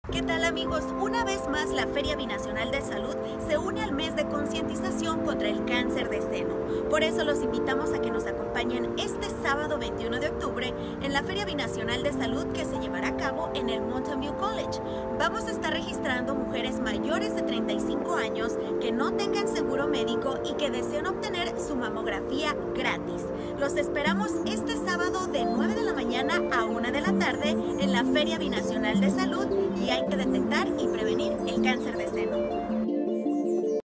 ¿Qué tal amigos? Una vez más la Feria Binacional de Salud se une al mes de concientización contra el cáncer de seno. Por eso los invitamos a que nos acompañen este sábado 21 de octubre en la Feria Binacional de Salud que se llevará a cabo en el Mountain View College. Vamos a estar registrando mujeres mayores de 35 años que no tengan seguro médico y que deseen obtener su mamografía gratis. Los esperamos este sábado de 9 de la mañana a 1 de la tarde en la Feria Binacional de Salud y hay que detectar y prevenir el cáncer de seno.